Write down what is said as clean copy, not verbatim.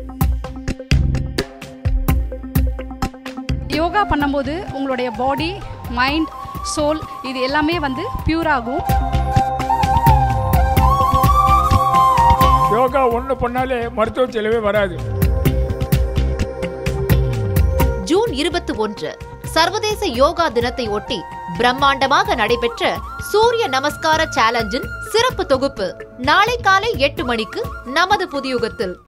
யோகா பண்ணும்போது உங்களுடைய பாடி, mind, soul இது எல்லாமே பியூர் ஆகும். யோகா ஒன்று பண்ணாலே மருத்துவ செலவே வராது. ஜூன் 21 சர்வதேச யோகா தினத்தை ஒட்டி பிரம்மாண்டமாக நடைபெற்ற சூரிய நமஸ்கார சேலஞ்சின் சிறப்பு தொகுப்பு நாளை காலை 8 மணிக்கு நமது புதுயுகத்தில்.